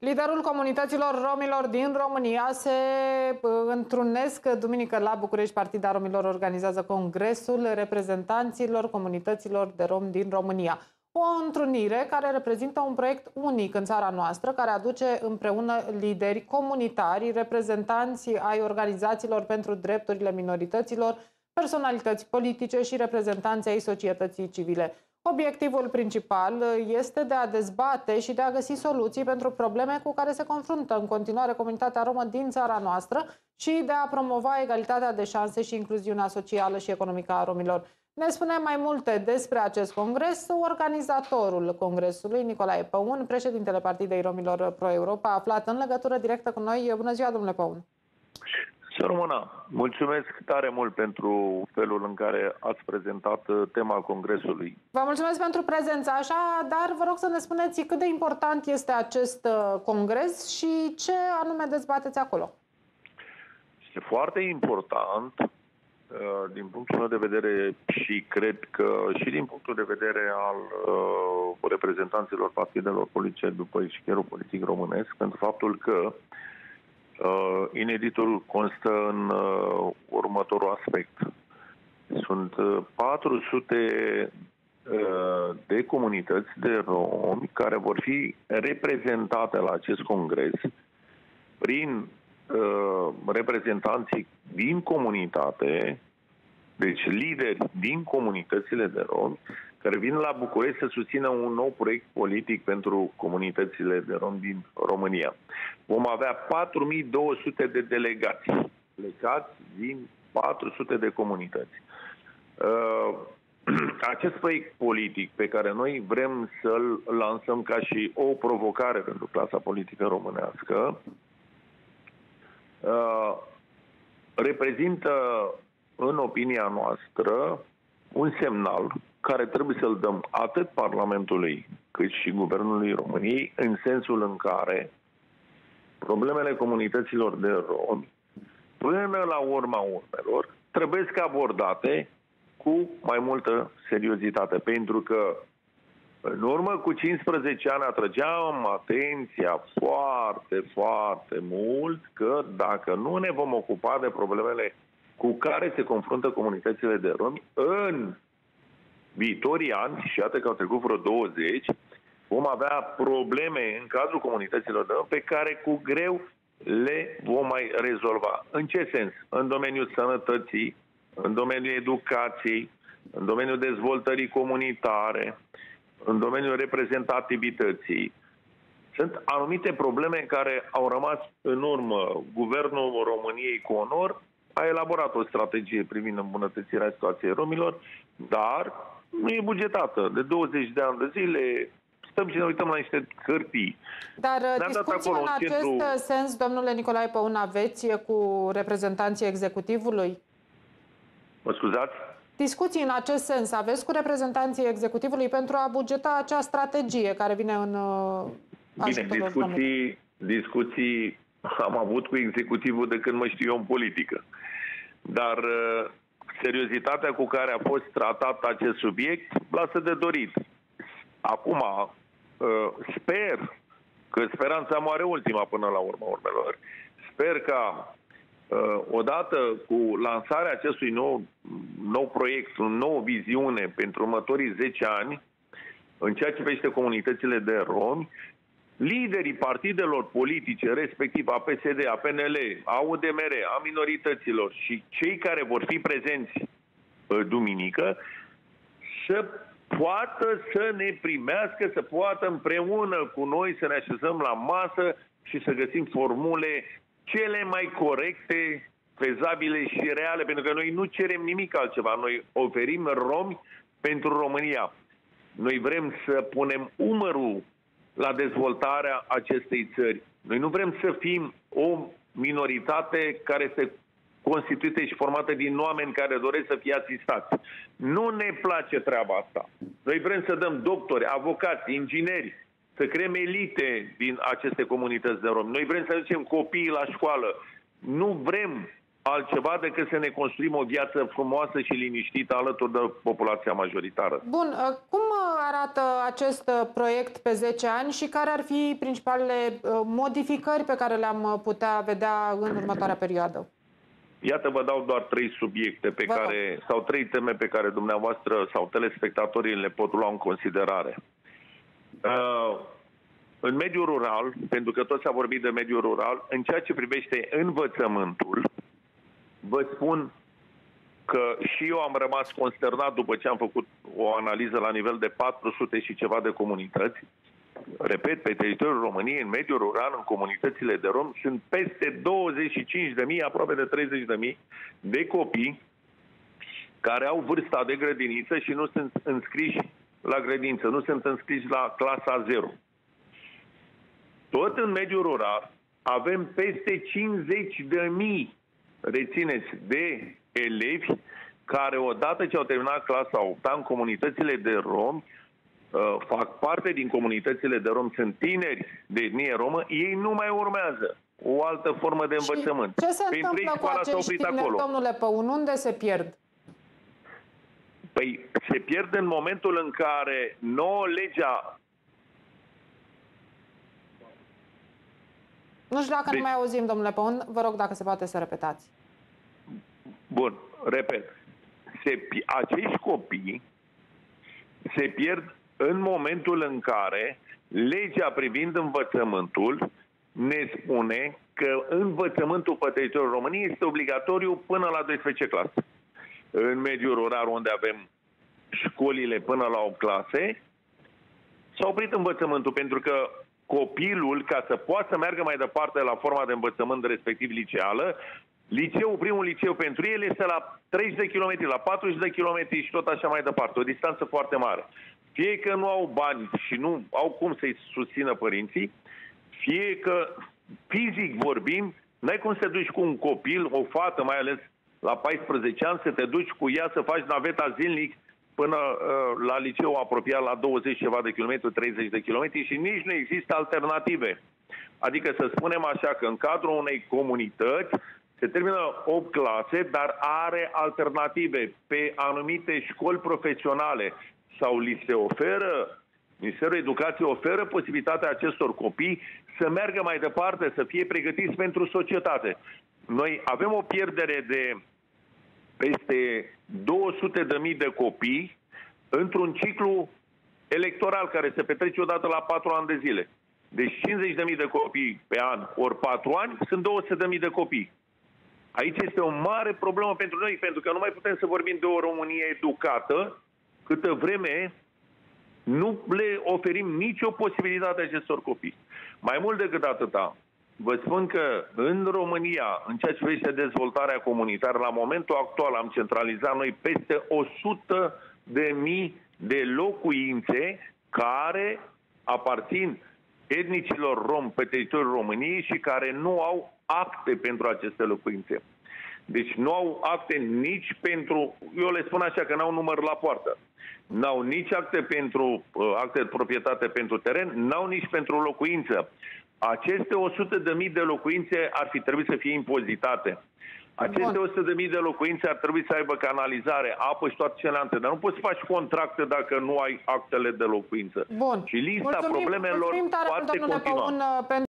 Liderul comunităților romilor din România se întrunesc duminică la București. Partida Romilor organizează congresul reprezentanților comunităților de romi din România. O întrunire care reprezintă un proiect unic în țara noastră, care aduce împreună lideri comunitari, reprezentanți ai organizațiilor pentru drepturile minorităților, personalități politice și reprezentanți ai societății civile. Obiectivul principal este de a dezbate și de a găsi soluții pentru probleme cu care se confruntă în continuare comunitatea romă din țara noastră și de a promova egalitatea de șanse și incluziunea socială și economică a romilor. Ne spune mai multe despre acest congres organizatorul congresului, Nicolae Păun, președintele Partidei Romilor Pro-Europa, aflat în legătură directă cu noi. Bună ziua, domnule Păun! Să rămână! Mulțumesc tare mult pentru felul în care ați prezentat tema congresului. Vă mulțumesc pentru prezența, așa, dar vă rog să ne spuneți cât de important este acest congres și ce anume dezbateți acolo. Este foarte important din punctul meu de vedere și cred că și din punctul de vedere al reprezentanților partidelor politice după eșcherul politic românesc, pentru faptul că ineditul constă în următorul aspect. Sunt 400 de comunități de romi care vor fi reprezentate la acest congres prin reprezentanții din comunitate, deci lideri din comunitățile de romi, care vin la București să susțină un nou proiect politic pentru comunitățile de romi din România. Vom avea 4200 de delegați plecați din 400 de comunități. Acest proiect politic pe care noi vrem să-l lansăm ca și o provocare pentru clasa politică românească reprezintă, în opinia noastră, un semnal care trebuie să-l dăm atât Parlamentului cât și Guvernului României, în sensul în care problemele comunităților de romi, până la urma urmelor, trebuie să abordate cu mai multă seriozitate. Pentru că în urmă cu 15 ani atrăgeam atenția foarte, foarte mult că dacă nu ne vom ocupa de problemele cu care se confruntă comunitățile de romi în viitorii ani, și iată că au trecut vreo 20, vom avea probleme în cadrul comunităților de romi pe care cu greu le vom mai rezolva. În ce sens? În domeniul sănătății, în domeniul educației, în domeniul dezvoltării comunitare, în domeniul reprezentativității. Sunt anumite probleme care au rămas în urmă. Guvernul României cu onor a elaborat o strategie privind îmbunătățirea situației romilor, dar nu e bugetată. De 20 de ani de zile stăm și ne uităm la niște hârtii. Dar discuții în acest sens, domnule Nicolae Păun, aveți cu reprezentanții executivului? Mă scuzați? Discuții în acest sens aveți cu reprezentanții executivului pentru a bugeta acea strategie care vine în Bine, discuții am avut cu executivul de când mă știu eu în politică. Dar seriozitatea cu care a fost tratat acest subiect lasă de dorit. Acum, sper că speranța moare ultima până la urma urmelor. Sper ca odată cu lansarea acestui nou proiect, o nouă viziune pentru următorii 10 ani, în ceea ce privește comunitățile de romi, liderii partidelor politice, respectiv a PSD, a PNL, a UDMR, a minorităților și cei care vor fi prezenți duminică, să poată să ne primească, să poată împreună cu noi să ne așezăm la masă și să găsim formule cele mai corecte, fezabile și reale, pentru că noi nu cerem nimic altceva. Noi oferim romi pentru România. Noi vrem să punem umărul la dezvoltarea acestei țări. Noi nu vrem să fim o minoritate care este constituită și formată din oameni care doresc să fie asistați. Nu ne place treaba asta. Noi vrem să dăm doctori, avocați, ingineri, să creăm elite din aceste comunități de romi. Noi vrem să ducem copiii la școală. Nu vrem altceva decât să ne construim o viață frumoasă și liniștită alături de populația majoritară. Bun, cum arată acest proiect pe 10 ani și care ar fi principalele modificări pe care le-am putea vedea în următoarea perioadă? Iată, vă dau doar 3 subiecte sau 3 teme pe care dumneavoastră sau telespectatorii le pot lua în considerare. În mediul rural, pentru că tot s-a vorbit de mediul rural, în ceea ce privește învățământul, vă spun că și eu am rămas consternat după ce am făcut o analiză la nivel de 400 și ceva de comunități. Repet, pe teritoriul României, în mediul rural, în comunitățile de rom, sunt peste 25.000, aproape de 30.000 de copii care au vârsta de grădiniță și nu sunt înscriși la grădiniță, nu sunt înscriși la clasa 0. Tot în mediul rural avem peste 50.000, rețineți, de elevi care odată ce au terminat clasa 8 în comunitățile de romi, fac parte din comunitățile de romi, sunt tineri de etnie romă, ei nu mai urmează o altă formă de învățământ. Ce se întâmplă cu acești tineri, domnule Păun? Unde se pierd? Păi se pierd în momentul în care nouă legea... Nu știu dacă nu mai auzim, domnule Păun, vă rog dacă se poate să repetați. Bun, repet. Acești copii se pierd în momentul în care legea privind învățământul ne spune că învățământul pe teritoriul României este obligatoriu până la 12 clase. În mediul rural, unde avem școlile până la 8 clase, s-a oprit învățământul pentru că copilul, ca să poată să meargă mai departe la forma de învățământ respectiv liceală, primul liceu pentru el este la 30 de kilometri, la 40 de kilometri și tot așa mai departe, o distanță foarte mare. Fie că nu au bani și nu au cum să-i susțină părinții, fie că fizic vorbim, n-ai cum să te duci cu un copil, o fată mai ales la 14 ani, să te duci cu ea să faci naveta zilnic până la liceu apropiat la 20 ceva de kilometri, 30 de kilometri și nici nu există alternative. Adică să spunem așa că în cadrul unei comunități se termină 8 clase, dar are alternative pe anumite școli profesionale sau li se oferă, Ministerul Educației oferă posibilitatea acestor copii să meargă mai departe, să fie pregătiți pentru societate. Noi avem o pierdere de peste 200.000 de copii într-un ciclu electoral care se petrece odată la 4 ani de zile. Deci 50.000 de copii pe an ori 4 ani sunt 200.000 de copii. Aici este o mare problemă pentru noi, pentru că nu mai putem să vorbim de o Românie educată câtă vreme nu le oferim nicio posibilitate acestor copii. Mai mult decât atâta, vă spun că în România, în ceea ce privește dezvoltarea comunitară, la momentul actual am centralizat noi peste 100.000 de locuințe care aparțin etnicilor rom pe teritoriul României și care nu au acte pentru aceste locuințe. Deci nu au acte nici pentru, eu le spun așa că n-au număr la poartă. N-au nici acte de proprietate pentru teren, n-au nici pentru locuință. Aceste 100.000 de locuințe ar fi trebuit să fie impozitate. Aceste 100.000 de locuințe ar trebui să aibă canalizare, apă și toate celelalte, dar nu poți să faci contracte dacă nu ai actele de locuință. Bun. Și lista problemelor poate continua.